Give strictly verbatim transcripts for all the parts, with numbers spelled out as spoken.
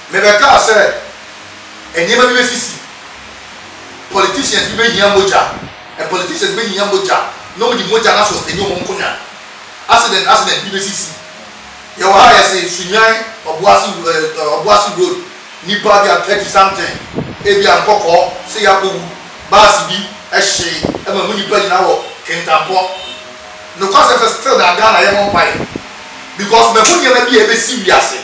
me be ka say enyema bi be sisi politicians bi be hia moja and politicians be hia moja no di moja na sustain yo monkonya accident accident bi be sisi ye wa ha ye say sunyan obuasi obuasi road nipa dia thirty something e bi ankoko say yakobu baasi bi e hye e ma mu nipa nyina wo kentampo no cause of still that Ghana ye won pai because me hu nyema bi e be si wiase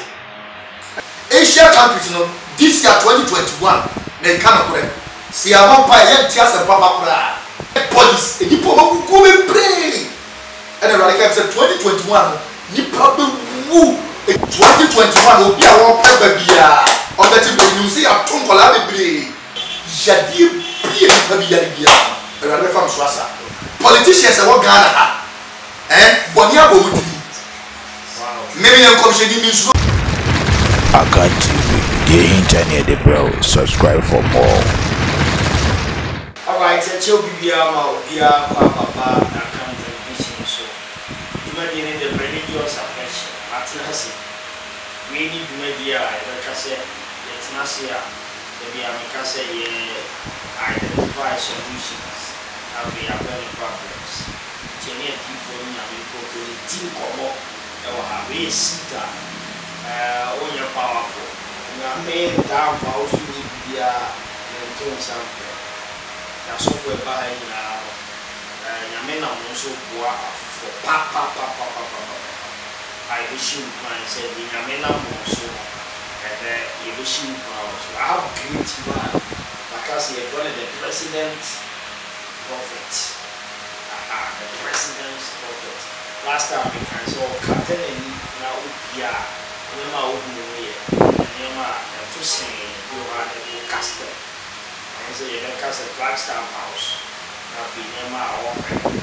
Asia countries no this year twenty twenty-one they can correct see our pai ye tia se papa kura police e nipa ma ku be pray and the radical say twenty twenty-one nipa be wu twenty twenty-one obi a won pa ba bia o be ti be you see a ton kola be pray jadi pie nipa bi yare bia e radical fam so asa politicians e wo Ghana ha eh boni abo mudi wow maybe them commission give me so Akan T V, the internet, the bro. Subscribe for more. Alright, so you'll be our dear Papa Akan television show. You might be in the religious affection. Matinasi. We need to media. Like I said, it's Nasia. The Amikase identify solutions. And we have many problems. Cheney people in America to think about our Hawaii. Uh, when you're powerful, you are made down for also media and doing something. That's what we're buying now. You may not also go for papa, papa, papa, papa. I wish you can say, you may not also, and you wish you also. How great man, because you're one of the president's prophet. Aha, the president's prophet. Last time we can saw Captain and now, yeah. Nema obi ye nema to say you are the caster and say the caster Flagstaff house na be nema o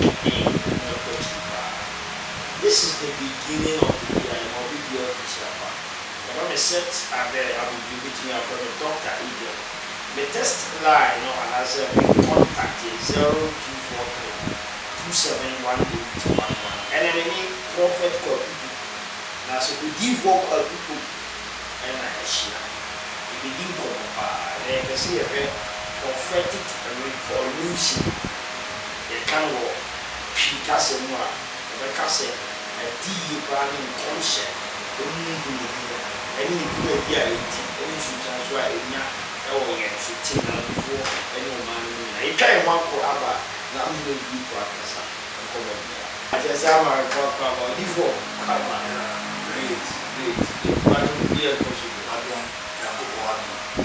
this is the beginning of the year and will be official part but when I set at there I will be meeting up with Doctor Eagle the test line no and as a contact is zero two four three two seven one eight one one and any prophet code. Now, so we give work our people and I share. We begin to they can see a very prophetic revolution. They can work. She can say more. They can say a deep running concept. Any good idea, any should transfer in ya. Oh, yes, should take out before any man. I can't want for Abba. Now, I'm going to be for a I just have my papa before. Come on. Great, great, great. But we are possible. I don't have to go on.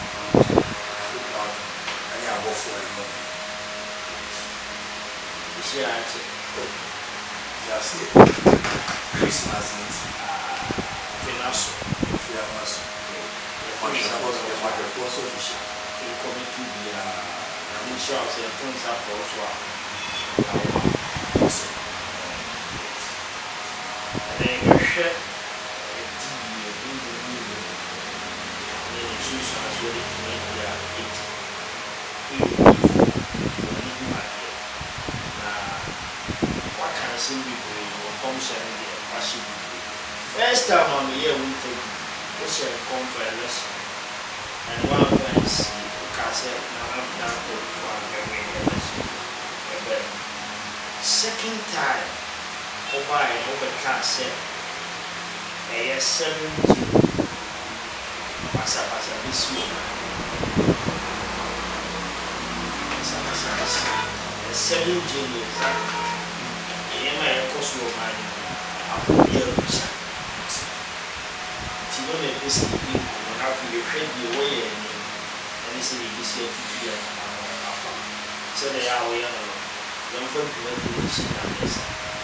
I have to go for it. You see, I say, just Christmas is financial. Financial. The money is also the market also official. The committee, the insurance, the things are also. And then you share. First time on the year we take this year come for a lesson and one of them is cassette now I'm down to one very lesson. But second time over and over cassette a seventeen pasa pasa this week pasa pasa pasa a seventeen years and my cost of money after year you know that this is the thing when I feel afraid the way and this is this year to year so they are we are don't feel to let you see that this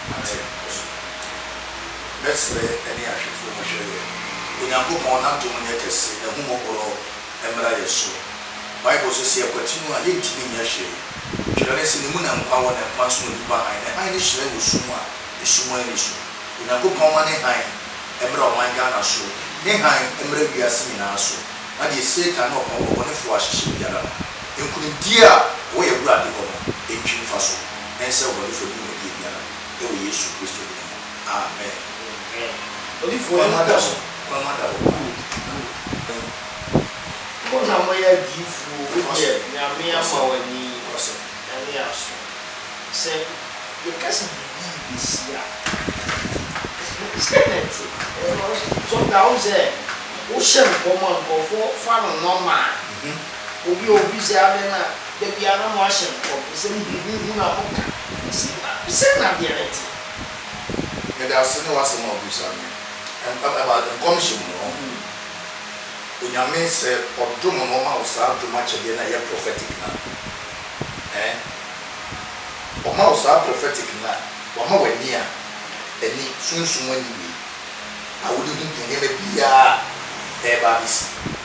let's say any action for my show when I go on up to my neck say the home or emra yeso Bible says here continue and let me your share you don't see the moon and power and pass on the behind and I share with suma the suma issue when I go on my high emra my Ghana show Nehan emre biasi na so na de Satan no ko woni fo ahihye biara enkunu dia wo ye bura de ko entwi fa so ense wo de fo bi wo di biara e wo Yesu Kristo de amen amen odi fo ma da so ma da wo moya difu nyame ama wani nyame aso se you kasa bibi bisia senate so down say o shem komo nkofo fa no normal obi obi se abena de bia na mo shem ko se bibi na mo ka se na dialect me da se no wase mo obi sa me and about the commission no onyame se odom no ma wo sa dom a chede na ye prophetic na eh o ma wo sa prophetic na wa ma wani a ani sunsun wani wi a wodi hu tene me bia e ba bisi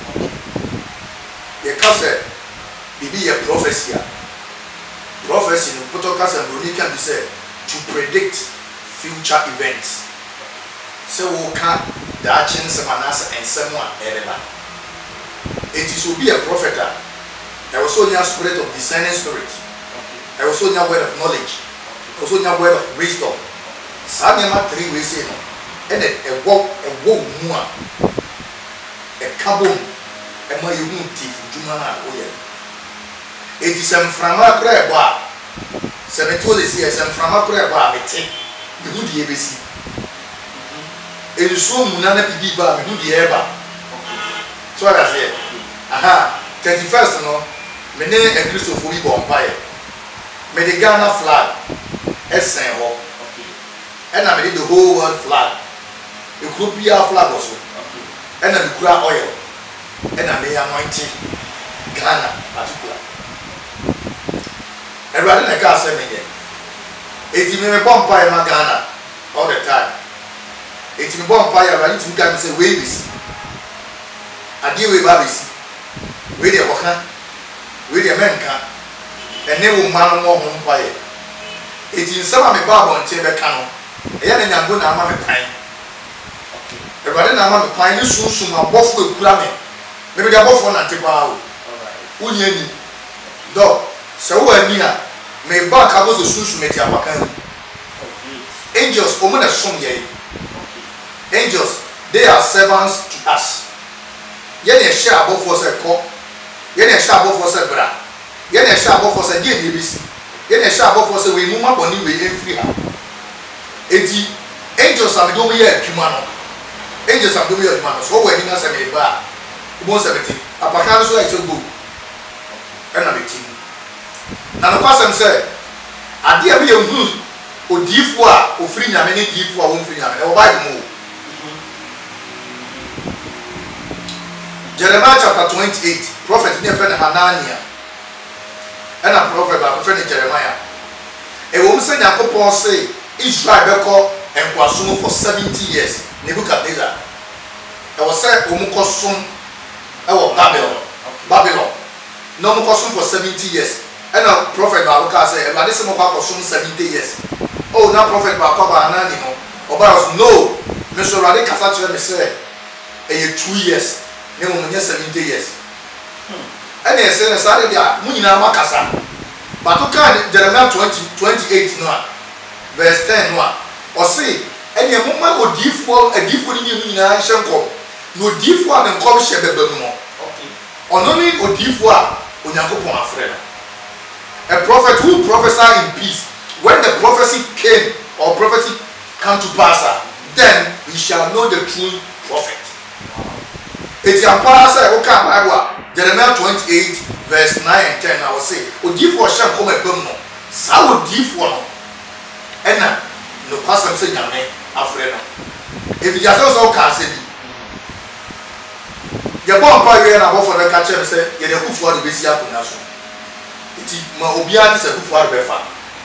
ye ka se bibi ye prophecy a prophecy no poto ka se broni kan bi se to predict future events se wo ka da chin se manase ensem a ereba. It is to be a prophet. There was only a spirit of discerning spirit. There was only a word of knowledge. There was only a word of wisdom. Sanyama three ways in. And a walk, a walk more. A kabum, a mayuti, Jumana. It is some frama prayer bar. Seventy is some frama prayer bar. I take the good A B C. It is so Munana P bar, the good Eba. So I say. Aha, thirty-first no, me ne a Christopher bi bonfire. Me the Ghana flag, esen ho. Okay. And I made the whole world flag. The Krupia flag also. Okay. And I kura oil. And I made anointing Ghana particular. And rather than car send me there. It me bonfire ma Ghana all the time. It me bonfire right to come say where is. Adi we babis. We the waka, we the menka, and never man more home fire. It is some of my barber and table canoe, a young and good amount of pine. A rather than amount of pine, soon soon my boss will clammy. Maybe they're both on a table. Union dog, so we're near. May back I was a soon make your wakan. Angels, woman as some yea. Angels, they are servants to us. Yet they share above for a cock. Yen e sha abofo se bra yen e sha abofo se die bibisi yen e sha abofo se we mu ma boni we enfri ha enti angels am do me ya adwuma no angels am do me ya adwuma no so we ni na se me ba bo se beti apaka so e so go e na beti na no kwasem se ade a be hu odifo a ofri nyame ne difo a wo mfri nyame e wo ba mu Jeremiah chapter twenty-eight, prophet near friend Hananiah, and a prophet by friend Jeremiah. A woman said, Yankopon say, Israel Beko and Kwasum for seventy years. Nebuchadnezzar. I was said, Omukosum, our Babylon, Babylon. No Mukosum for seventy years. And a prophet Baruka said, but this is Mokosum seventy years. Oh, now prophet Bakoba Hananiah. Obaros, no, Mister Radi Kasacha, me say, a two years. Ne mo nya seventy years and they say na sare dia mu nyina makasa but to kan Jeremiah twenty twenty-eight no verse ten no o say and ye mo ma odifo adifo ni nyina hyenko no odifo a ne nkom hye beba mu no okay ono ni odifo a onyankopon afre na a prophet who prophesy in peace when the prophecy came or prophecy come to pass then we shall know the true prophet. It's a parasa, okay, Bible, Jeremiah twenty-eight, verse nine and ten. I will say, O deep for shall come a bum, so deep for no. And now, no pastor say, Yame, Afrena. If you just also can't say, you're born by you and I for the catcher, say, you're the who for the basic nation. It is my obedience who for the befa.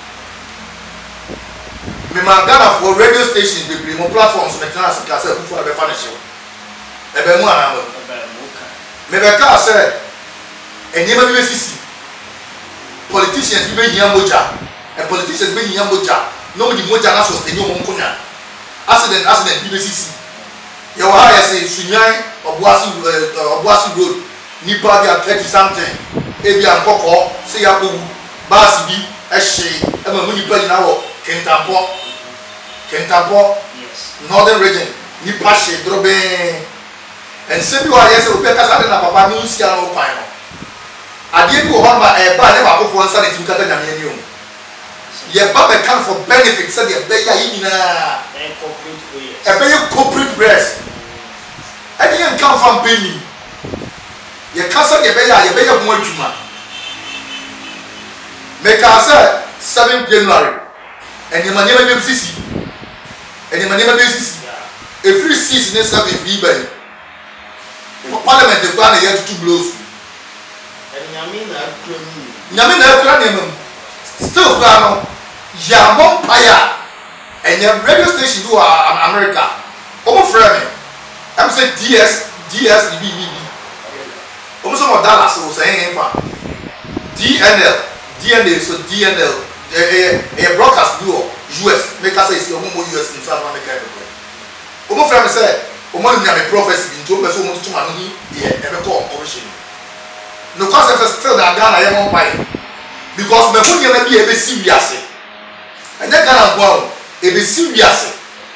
Me Ghana for radio stations, we bring more platforms, maintenance, class, who for the befa. Ebe mu anamo me be ka say enyema bi besisi politicians bi be hia moja and politicians be hia moja no di moja na sustain yo monkonya accident accident bi besisi ye wa ya say sunyan obuasi obuasi road nipa dia thirty something e bi ankoko say yakobu bus bi ehye e ma mu nipa nyina wo kentampo kentampo yes northern region nipa she drobe and say you are yes we be kasa na papa ni sia no kwan no adeɛ bi wɔ hɔ ma ɛba ne baako fo nsa ne tim kata nyame ani o yɛ ba bɛ kan for benefit sɛ deɛ bɛyɛ ayi nyinaa ɛbɛyɛ corporate breast ɛne yɛ nka mfa mpɛni yɛka sɛ deɛ bɛyɛ a yɛbɛyɛ ho adwuma mɛka sɛ seventh January ɛnneɛma nneɛma bi sisi ɛnneɛma nneɛma bi sisi efiri six ne seven bi bɛn parliament ekura na yɛ tutu blows nyame na akura mu nyame na akura nneɛma mu still kura no yamɔ mpaya ɛnyɛ radio station bi wɔ America ɔmo frɛ me ɛm sɛ ds ds bi bi bi ɔmo sɛ mo Dallas wɔ sɛ ɛyɛ nfa dnl dnl so dnl ɛyɛ ɛyɛ broadcast bi wɔ us meka sɛ esi ɔmo mo us nsa na meka ɛbɛkɔ ɔmo frɛ me sɛ ɔmo no nyame prophecy bi nti ɔmo bɛ sɛ ɔmo tutu ma no hi deɛ ɛbɛkɔ ɔkɔrɔhyɛ no kwasɛ sɛ still na Ghana yɛ mo mpae because mɛko nneɛma bi a ɛbɛsi wiase ɛnyɛ Ghana nko a ɛbɛsi wiase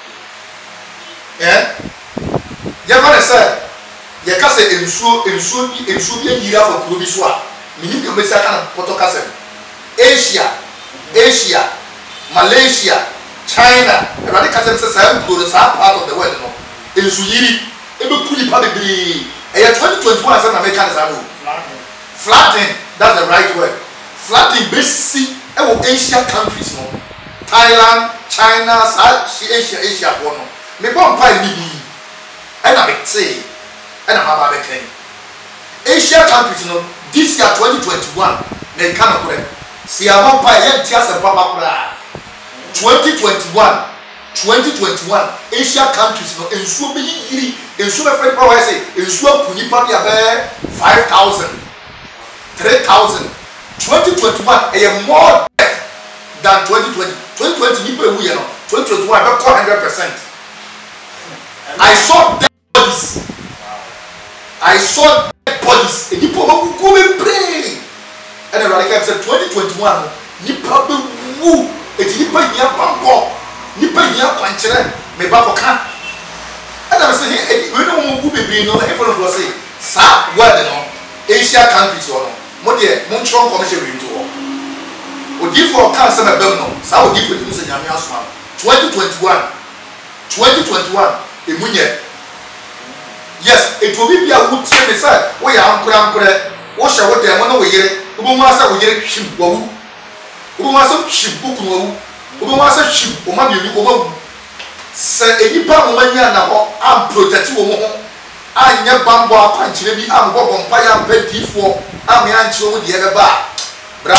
ɛn yɛfa ne sɛ yɛka sɛ nsuo nsuo bi nsuo bi ayiri afa kuro bi so a menim ka mɛsi aka na pɔtɔ kasa Asia Asia Malaysia China ɛwɛde kasa sɛ saa nkuro no saa part of the world no nsu yiri ɛbɛku nipa bebree ɛyɛ twenty twenty-one asɛm na mɛka ne saa no flattening that's the right word flattening bɛsi ɛwɔ Asia countries no Thailand China saa Asia Asia foɔ no mebɔ mpa ni bi ɛna mete ɛna maba bɛkɛn Asia countries no this year twenty twenty-one na ɛka no korɛ si abɔ mpa yɛ nti asɛm papa koraa twenty twenty-one twenty twenty-one Asia countries no nsuo bɛ yiri nsuo bɛ fɛ pa wɔ ɛsɛ nsuo ku nipa bi abɛɛ five thousand three thousand twenty twenty-one ɛyɛ more death than twenty twenty twenty twenty nipa ewu yɛ no twenty twenty-one ɛbɛ kɔ hundred percent I saw dead bodies I saw dead bodies nipa ɔbɛ kuku bebree ɛna ɛwɛrɛ kɛ sɛ twenty twenty-one no nipa bɛ wu eti nipa nyia pampɔ nipa nyia kwankyerɛ mɛ ba kɔ ka ɛna sɛ he ɛdi wɛn na wɔn wu bebree no ɛfɔ no fɔ sɛ saa wɛd no Asia countries wɔ no mo deɛ mo nkyerɛ nkɔmhyɛ wɛn to hɔ odifo ɔka nsɛm ɛbɛm no saa odifo ti mu sɛ nyame asoma twenty twenty-one twenty twenty-one emu nyɛ yes etu obi bi a wotie ne sɛ woyɛ ankora ankorɛ wohyɛ wo dɛm na wo yere wobɛhu asɛ wo yere hwim wawu wobɛhu asɛ hwim wokunu wawu wobɛhu asɛ hwim ɔma mmienu ɔma wu sɛ enipa a wɔn anya na hɔ amprotɛti wɔn ho anyɛ bambɔ akwankyerɛ bi ambɔbɔ mpa yɛ ampɛ diifoɔ ame ankyerɛ wo deɛ bɛba a bra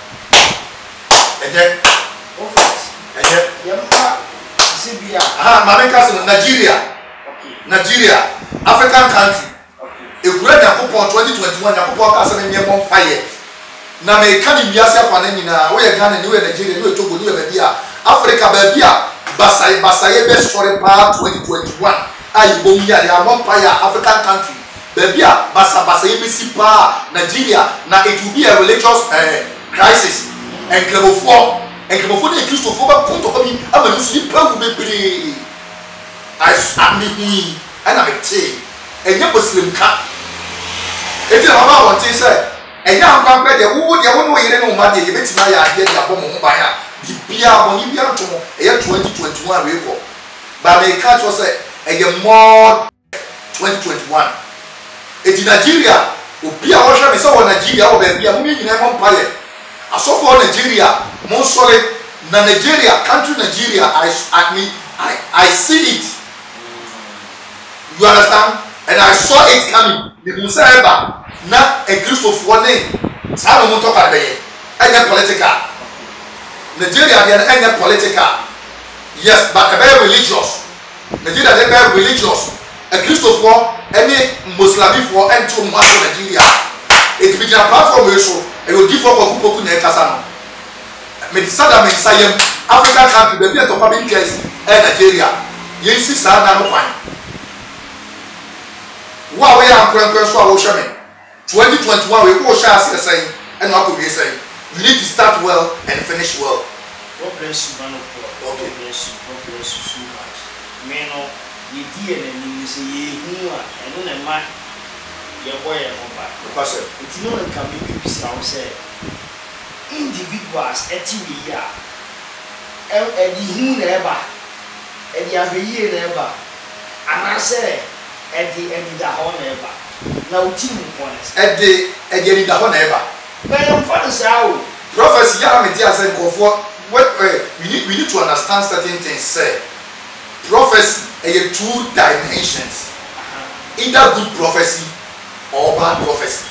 ɛnyɛ ɛnyɛ yɛmpa sibia aha maame ka sɛ Nigeria Nigeria African country ekura nyakopɔn twenty twenty-one nyakopɔn ka sɛ ne nyɛ mɔ mpa yɛ na mɛka ne wiase afa ne nyinaa woyɛ Ghana ne woyɛ Nigeria ne woyɛ Togo ne woyɛ baabi a Africa baabi a basaye basaye bɛ sɔre paa twenty twenty-one a yɛ bɔ mu yɛ a mɔ mpa yɛ African country baabi a basa basaye bɛ si paa Nigeria na it will be a religious uh, crisis nkramofo nkramofo ne Kristofo bɛ kun tɔkɔ bi ama nusu nipa wu bebree ami hui ɛna mɛ te ɛnyɛ bosirimka eti na ɔba wɔnte sɛ ɛnyɛ ankwankwa deɛ wo deɛ wo ne wo yere ne wo ma deɛ yɛbɛtumi ayɛ adeɛ de abɔ mo ho ban a bibia bɔnne bia nto mo ɛyɛ twenty twenty-one wei kɔ baama eka kyerɛ sɛ ɛyɛ more twenty twenty-one eti Nigeria obi a wɔhwɛ me sɛ wɔ Nigeria wɔ baabi a mo nyinaa mo mpa yɛ asɔfo wɔ Nigeria mo nsɔre na Nigeria country Nigeria I I mean I I see it you understand and I saw it coming the musa eba na a Christopher ne saa no mo tɔka bɛyɛ ɛnyɛ political Nigeria deɛ ɛnyɛ political yes but ɛbɛyɛ religious Nigeria deɛ ɛbɛyɛ religious a Christopher ɛne Muslimifoɔ ɛnto mo aso Nigeria eti bi gyina platform yi so ɛyɛ odifo kɔkɔ poku na ɛkasa no mɛ sada mɛ nsa yam African country baabi a tɔkwa bi ntwa esi ɛyɛ Nigeria yɛn si saa na no kwan wo a wɔyɛ ankorankora so a wɔhwɛ me twenty twenty-one we go share ase sɛn ɛna akɔ wie sɛn you need to start well and finish well. God bless you man of God. God bless you. God bless you so much. Me no ye di ena ni se ye hu a ɛno na ma your boy and mobile. Because It's no one can be beside say individuals at T V ya and the who never and the Abbey never and I say at the end of the whole never. Now, team points at the again in the whole never. But I'm fun as how Prophecy, I mean, I said, go for what we need, we need to understand certain things. Say, prophecy, a two dimensions, either good prophecy or bad prophecy.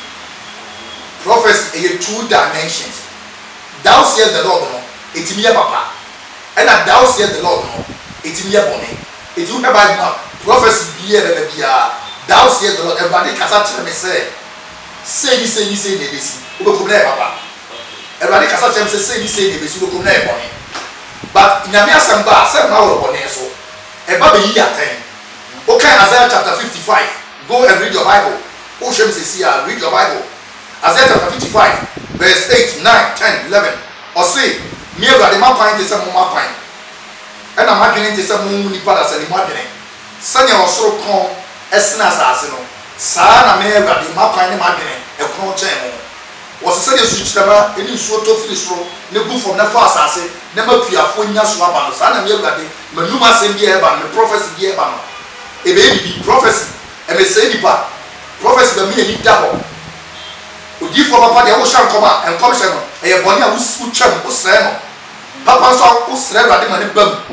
Prophecy, a two dimensions. Thou says the Lord, no, it's me, Papa, and that thou says the Lord, no, it's me, Bonnie. It's you about prophecy, be a baby. Thou says the Lord, everybody can me say, say, say, say, say, Papa. Everybody can say, say, say, say, say, but in a mere samba, seven hours on so a baby year ten. Okay, Isaiah chapter fifty-five. Go and read your Bible. Oh, Shem says, read your Bible. Isaiah chapter fifty-five, verse eight, nine, ten, eleven. Or say, near the mapine to some more pine. And I'm imagining to some moon padas and imagining. Sanya was so calm as soon as I know. Sana mere the mapine imagining a crown chain. Was a serious switch number, any sort of fish row, no good from the fast assay, never clear for Yaswaban, Sana Yagadi, Manuma Sendia, the prophecy Yaban. A baby prophecy, and a say part. Prophecy the me double. Would you for Papa the ocean comma and commission, a bonia who's chum, who's Sam, Papa saw who's never the money bum.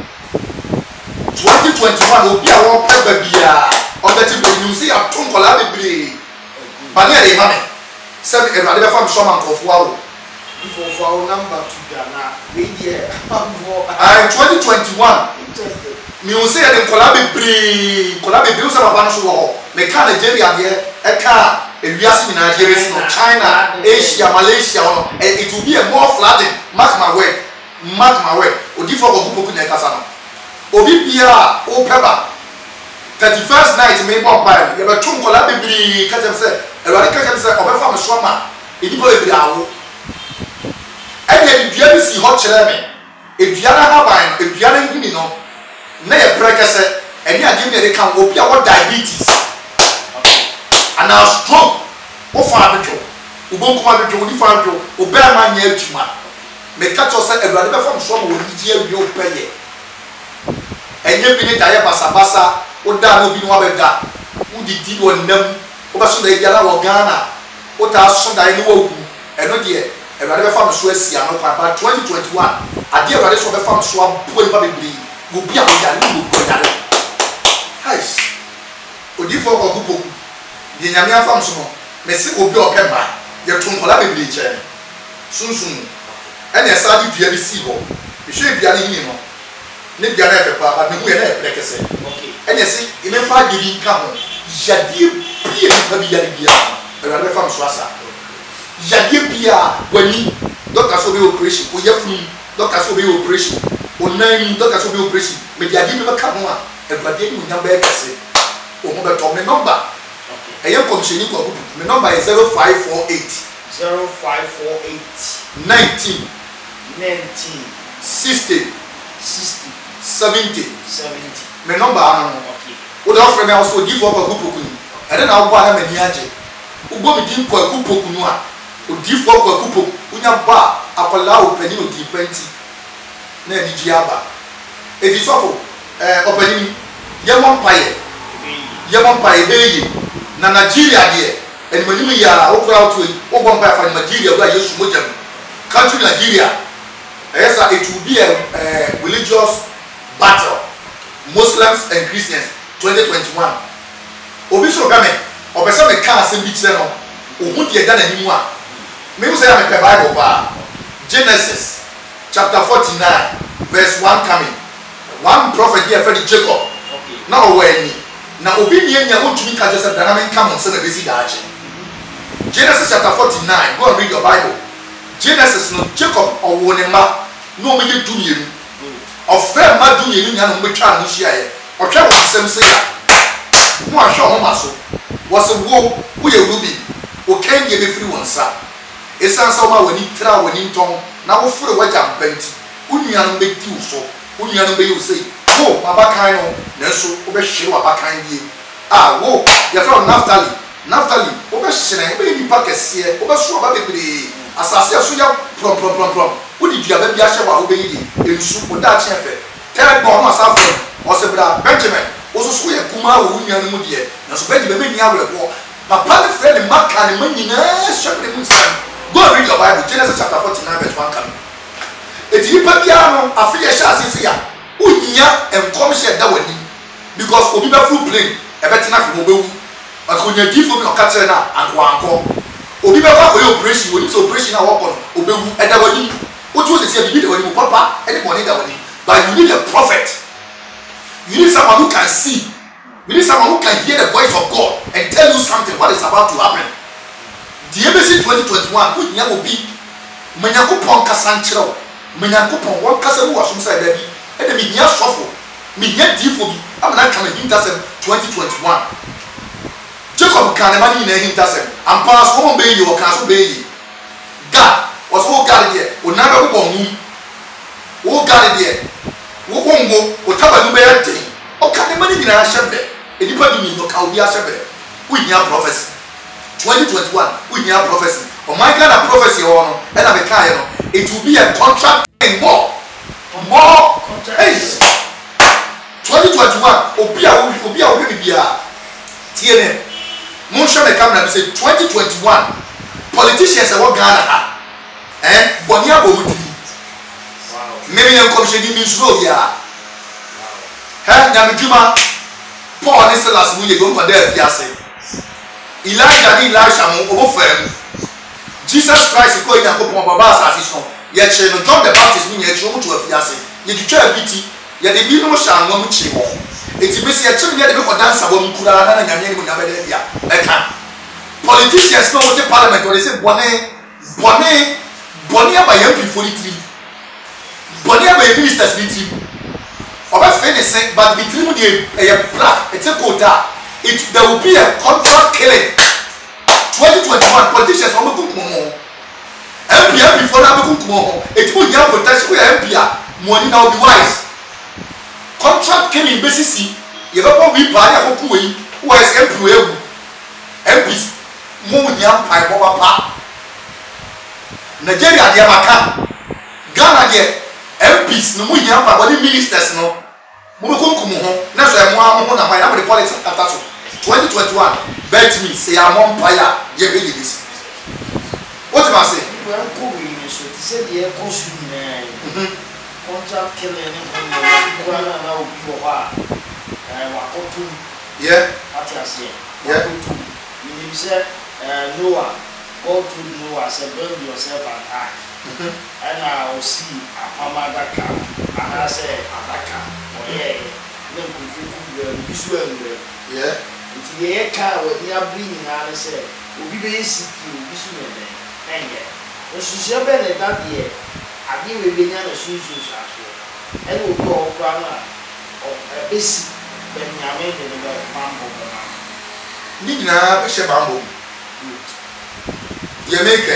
twenty twenty-one will be our baby on the tip you see a tongue collaborative. Banya money. Seven and I found some of wow. For our number to Ghana, media, I'm twenty twenty-one. Music and collaborate, collaborate, bills of a bunch of war. They can't Nigeria here, a car, a Yasin Nigeria, China, Asia, Malaysia, and it will be a more flooding. Mark my word, mark my word. Or different of people in the Casano. Obipia, O Pepper. thirty-first night, maybe one pile. You have a two collaborate, catch them say. Everybody can say, "Oh, I'm a swimmer." If you go to the hour, and then you have to see hot children. If you are not having, if you are not giving, no, nay, breakers, and you are giving a count of your diabetes, and now stroke, or farming, who won't come to the farm, who bear my near to man. Make cut yourself a brother from some will be your pay. And you been a basa, or down will be one of that. Who did one them? So they get our Ghana, what are some that I know, and not yet, and I never found Suez, but twenty twenty-one, I dear brothers of the farm swap, probably will be a little good. Highs. Would you for a group? The Yamia farm some, Messi will be a camera, your tongue collaborate, soon soon. And yes, I did the receiver. You should be a minimum. Nibiana, but we are like I said. And yes, in a five year income, Jadi Pia Pabia, a farm swassa. Jadi Pia, when you doctors will be operation, we have doctors will be operation, or nine doctors will be operation, but Yadi never come on, and but then you number say, or number number. I am commissioning the number is zero five four eight zero five four eight nineteen nineteen sixty sixty seventy seventy. My number, okay. Would offer me also give up a group, and then I'll buy him a niaje. Who go with him for a group, who give up a group, who have bar, Apollo, penny, twenty. Nanny Giaba. It is awful. Opening Yaman Pie, Yaman Pie, baby, Nigeria, dear, and when you are over out to open by Nigeria, where you should country Nigeria. Yes, it will be a religious battle. Muslims and Christians twenty twenty-one. Obiso Game, or person may can't send each channel, or would you done anymore? Maybe say I'm a Bible bar. Genesis chapter forty-nine, verse one coming. One prophet here, Freddy Jacob. Now, when now obedience, you want to make a just a dynamic come on, send a busy darch. Genesis chapter forty-nine, go and read your Bible. Genesis no Jacob or Wonema, no me do you. Of fair madu you and we try to share, or try to some say, more show muscle was a woe, we a ruby, who can give me free one, sir. It sounds so much when you travel in tongue, now for what I'm bent, Union make you so, Union may you say, oh, my back I know, Nelson, over show a back I Ah, whoa, you're from Naphtali, Naftali obe hyene obe ni pa kese obe so ba bebre asase so ya prom prom prom prom wodi dua ba bi ahye wa obe yi ensu oda che fe third born asafo osebra Benjamin oso so ye kuma wo nua no mu de na so Benjamin me ni awrebo papa ne friend maka ne manyina hye mu nsam go read your Bible Genesis chapter forty-nine verse one come eti ni pa bia no afi ye hye asese ya unya enkom hye da wani because obi ba full plane e betina fi mo bewu akonya gifo mi okatere na anko obi be kwa ko operation woni so operation na work on obewu e da wani otu o se bibi da wani mo papa e de money da wani but you need a prophet you need someone who can see you need someone who can hear the voice of God and tell you something what is about to happen the A B C twenty twenty-one wo nya obi manyakopon kasanchiro manyakopon won kasa wo wasom sai da bi e de mi nya sofo mi nya difo bi amana kan hintasem twenty twenty-one Jacob can money in a hintasem and pass home be you or castle be God was all God there or never go home oh God there who won't go or taba no bear day or can the money in a shepherd a deeper mean no cow be a shepherd we near prophecy twenty twenty-one we near prophecy or my kind of prophecy or and I'm a kind it will be a contract and more more hey twenty twenty-one obia obia obia bia tie ne mo show me camera be say twenty twenty-one politicians e wo Ghana ha eh boni abomu di wow maybe na commission di misro bia ha na medjuma Paul ne Silas mu ye go ko da fiase Elijah ni Elisha mo obo fam Jesus Christ ko ina ko pon baba asasi so ye che no John the Baptist mu ye che mo to afiase ye twitwa abiti ye de bi no sha anwa mu chi ho eti besi ye che ye de ko dansa bo mkura na na nyame ni mo nyame de bia e kan politicians no wote parliament or they say bone bone bone aba M P forty-three bone aba ministers meeting oba finish but between mu dey e black it's a quota it there will be a contract killing twenty twenty-one politicians omo kunkumo M P M P for na kunkumo it will get protection we M P money now be wise contract killing basically you be pon we pa ya koku we who is M P we M Ps mo nya pai bo papa Nigeria dia maka Ghana dia M Ps no mo nya pa body ministers no mo be kunkumo ho na so e mo ho na mai na be politics after so twenty twenty-one bet me say am on fire ye be this what do I say we am ko we ni so ti say dia ko su na contract killing ni ko na na obi wo ha eh wa ko tu yeah ati ase yeah you say Noah go to Noah say build yourself an ark and I will see a pamadaka and I say adaka oh yeah no go fit go visual yeah it's the car with near bringing and say obi be sick you visual then yeah no so be na that year ade we be nya na so so so and we go kwa na o besi be nyame de no mambo na ni na be she mambo ye make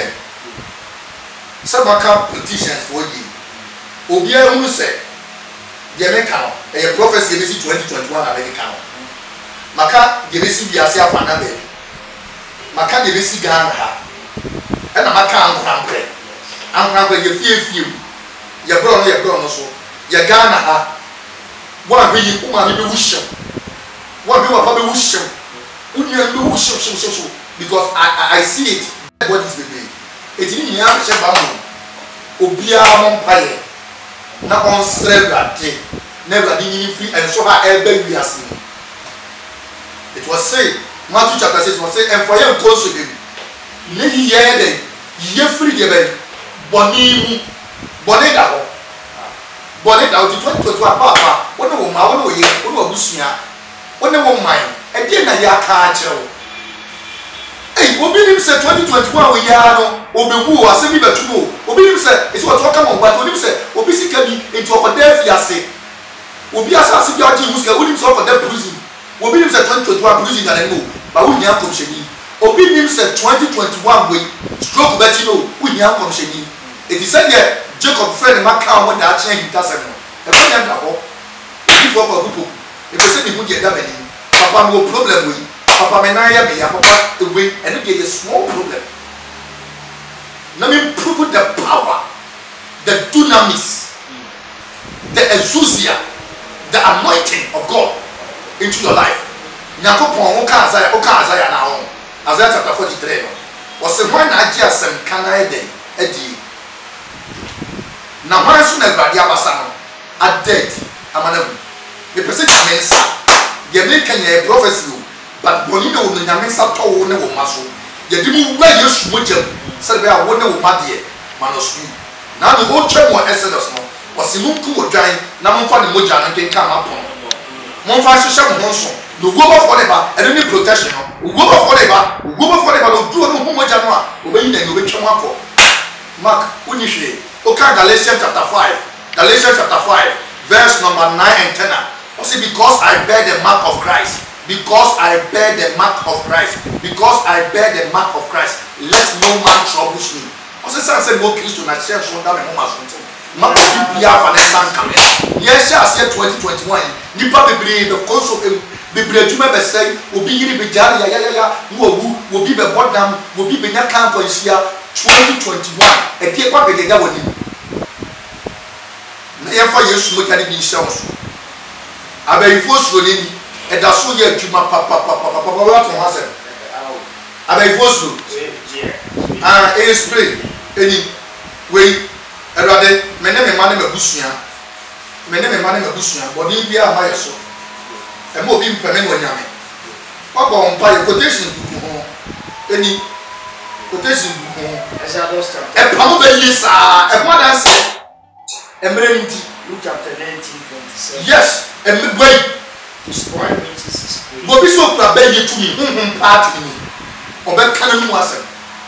sabaka politicians for you obi a hu se ye make am e prophecy be twenty twenty-one America maka ye be si biase afana be maka ye be si Ghana ha e na maka ankrankre ankrankre ye fie fie ye bro no ye bro no so ye Ghana ha wa be yi kuma be wushim wa be wa pa be wushim uni an be wushim shim shim because I I, I see it what is the day it ni nya che ba mo obia mo mpaye na on celebrate never did free and so ha ebe wiase it was say Matthew chapter six was say and for him close to him ne ye de ye free de be boni mu boni da ho boni da o twenty twenty-one papa wona wo ma wona wo ye wona wo busua wona wo man e de na ya ka akere hey obi nim say twenty twenty-one we ya no obewu asemi betumo obi nim say it's what talk about but obi nim say obi sika bi into okoda fiase obi asase bi aji muska obi nim say okoda prison obi nim say twenty twenty-one prison na nemo ba wo nya komsheni obi nim say twenty twenty-one we stroke beti no wo nya komsheni it is said there Jacob friend maka wo da ache hintasem no e ko nya da ho obi fo ko gupo e ko se ni hu je da bani papa no problem we papa me na ya me ya papa away and it is a small problem. Let me prove the power, the dunamis, the exousia, the anointing of God into your life. Nyakopon oka Isaiah, oka Isaiah now. Isaiah chapter forty-three. Was the one I just some kana ede edi. Na man so na Awurade abasa no. A dead amanabu. The person mensa. The American ye prophecy but boni na wo nyame sa to wo ne wo maso. Ye di mu wa Yesu mogam. Say be a wo ne wo madie manosu. Na the whole church was Exodus no. Was mu ku wo dwan na mo fa ne mogya na kenka mapon. Mo fa hyehyɛ mo nso. No go for the bar and any protection. Go for the bar, go for the bar, do no mogya no a obeyi na no betwa akọ. Mark unihwe. Okay, Galatians chapter five. Galatians chapter five, verse number nine and ten. Also, because I bear the mark of Christ. Because I bear the mark of Christ. Because I bear the mark of Christ. Let no man trouble me. Also, say no Christ na share so that me mama so. Mark of Biblia for the stand coming. Yes, yes, year twenty twenty-one. Nipa bebre the course of bebre adwuma be say obi yiri be jare ya ya ya wo obu obi be bodam obi be nya kan for isia twenty twenty-one. E die kwa be gega woni. Na ye fa Yesu mo kare bi isia wo so. Abayifo so ni e da so ye adwuma pa pa pa pa pa wa to ha se. Abayifo so. Ah, e spray eni we Erade mene me mane mabusua. Mene me mane mabusua. Bodi bia ma yeso. E mo bi mpeme no nyame. Papa on pa quotation ho. Eni quotation ho. Esa dostra. E pa mo be yisa. E mo dan se. E mere nti Luke chapter nineteen twenty-seven. yes, e me boy. Destroy riches is great. Bo bi so pra be ye to me. Hum part ni. Obe kan nu asem.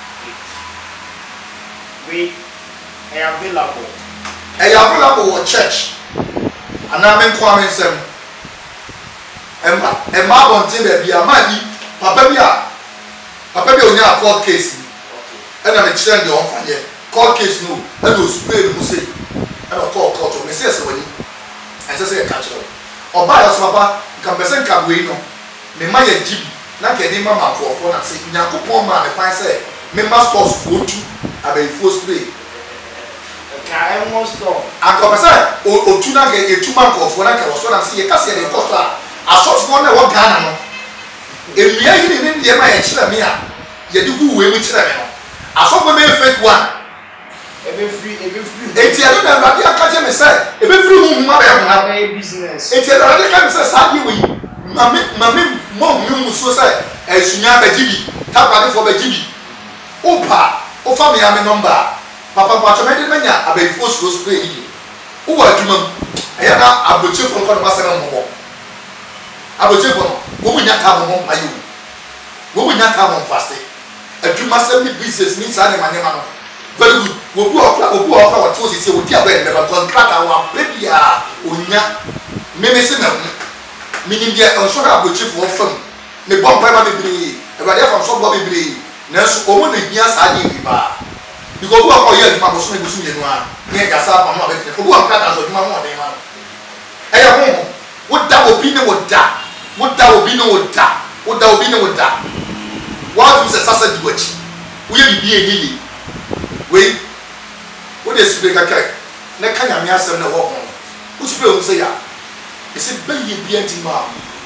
We are available. E ya available at church. Ana men kwa men sem. Emma, Emma bontin be bia ma bi papa bi a papa bi onya court case. Okay. And I'm a child on fire. Court case no. And you spray the say. And I call court. Me say so when I say catch up. Oba ya so papa kan person kan we no. Me ma ya jibi. Na ke ni mama for for na say Yakopon ma me kwan say me ma stores for two abai for spray. Ka almost done. Anko pesa o o tu na ke etu man ko for na ke so na say e ka say the cost a asofo na wo Ghana no. Ewia yi ni ni ma ya kira me a ye di gu we mu kira me no. Asofo me fake one. Ebe free, ebe free. Eti ado na Awurade aka je me say ebe free mu ma ba ya na business. eti Awurade ka me say sa di we mame mame mo hu mu so say esunya ba jibi tabade fo ba jibi opa o fa me ya me number papa pa chome de manya abaifo so spray yi wo wa adwuma aya na abochefo nko na masana mo abochefo no wo mu nya ka mo ayo wo mu nya ka mo faste adwuma sem ni business ni sa ne mane ma no very good wo bu okra wo bu okra wo to sisi wo dia ba ne ba contract wa bia onya meme se na minim dia on so na abochefo fam me bomb pa ma bebre Awurade afam so bo bebre na so o mo na hia sa de wi ba because who are here to make me busu yenu a ne gasa pa mo abete who am kata so djuma mo den ma e ya ho wo da obi ne wo da wo da obi ne wo da wo da obi ne wo da wa tu se sasa di wachi wo ye bibi enyi we wo de sibe kaka na kanya me asem na wo ho wo sibe wo se ya e se be ye bi anti ma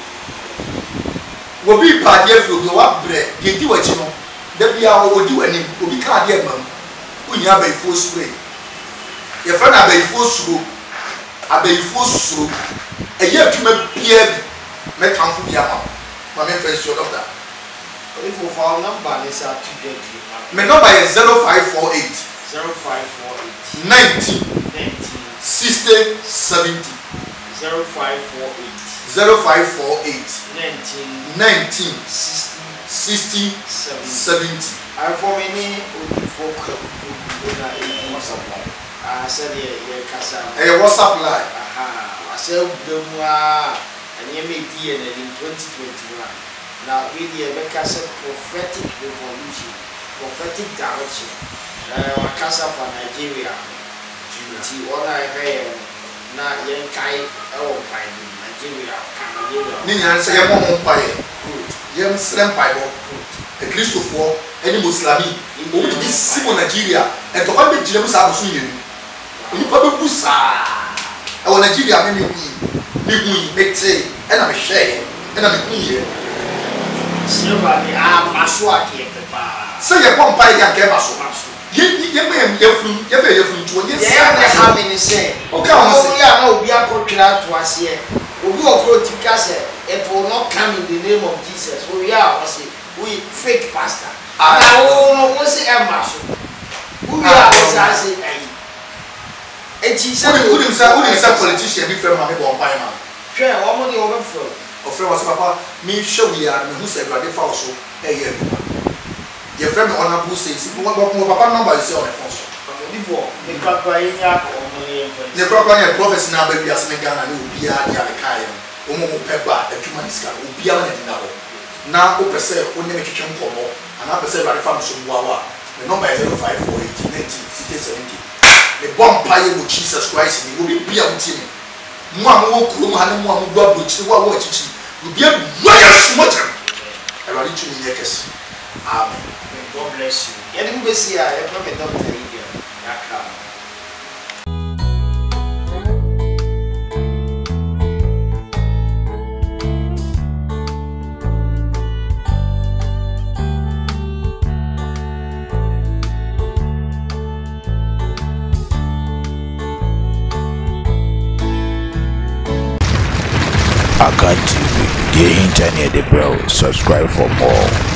wo bi pa dia flo do wa bre ye di wachi no da bia wo di wani obi ka dia mam unya abayifo suro ye fa na abayifo suro abayifo suro eye atuma bia bi me kanfo bia ma ma me first show doctor If you found number is at two get you. me number is zero five four eight zero five four eight ninety nineteen sixty seventy zero five four eight zero five four eight nineteen nineteen sixty sixty seventy. seventy I for many only folk na in WhatsApp line. I said ye ye kasa. eh WhatsApp line Aha. I said dem wa anye me die na in twenty twenty-one. Now we the Bekasa prophetic revolution, prophetic direction. Uh Wakasa for Nigeria. Ti ona he na yen kai e wo pai Nigeria, Nigeria. ni nyan se ye mo mo pa ye yɛm srɛ mpaebɔ ekristofoɔ ɛne muslimi wɔn ti di si wɔ nigeria ɛntɔkwa bɛ gyina mu saa aboso yɛn nipa bɛ bu saa ɛwɔ nigeria mi mi hu yi mi hu yi mi te ɛna mi hwɛ yɛ ɛna mi hu yɛ. sinima ni a ma so adeɛ pepaa. sɛ yɛ bɔ mpa yɛ akɛ ma so yɛ yɛ mɛ yɛ funu yɛ fɛ yɛ funu tuo yɛ si yɛ yɛ ha mi ni sɛ ɔka wɔn sɛ ɔwɔ yɛ a na obi akɔtwere ato aseɛ obi wɔ kuro ti ka sɛ it will not come in the name of Jesus owi a wɔsi we fake pastor na wɔn no wɔn si ɛma so owi a wɔsi ase ɛyi eti sɛ wuli wuli sɛ wuli sɛ politician bi fɛ ma mi bɔ mpa yɛ ma hwɛ wɔn de wɔn bɛ fɛ ɔfrɛ wɔ sɛ papa mi hwɛ wi a mi hu sɛ ɛwurade fa wɔ so ɛyɛ ɛduma yɛfrɛ mi honourable say si mo mo papa number yi sɛ ɔmɛ fɔn so. onibo ne krakra yi nya ɔmo yɛ fɛ. ne krakra yɛ prɔfɛsi na abɛ wiase ne ghana ne obiara de abɛka yɛ no wɔn mo pɛ ba adwuma ne sika obiara na ɛdina hɔ na o pɛ sɛ o ne mi twitwi nkɔmɔ ana pɛ sɛ ɛwurade fa mi so bu awa ne number yɛ zero five four eighty ninety sixty seventy ne bɔ mpa yɛ wɔ jesus christ ni obi bia o ti mi mo a mo wɔ kurom ha ne mo a mo bu aburokyire wo a wɔ akyikyi obi abua yɛ sumɔkyɛm ɛwurade tumi yɛ kɛse amen. God bless you. Yɛde mu bɛsi a yɛfrɛ me doctor yi deɛ yɛaka Akan T V, the internet, the bro. Subscribe for more.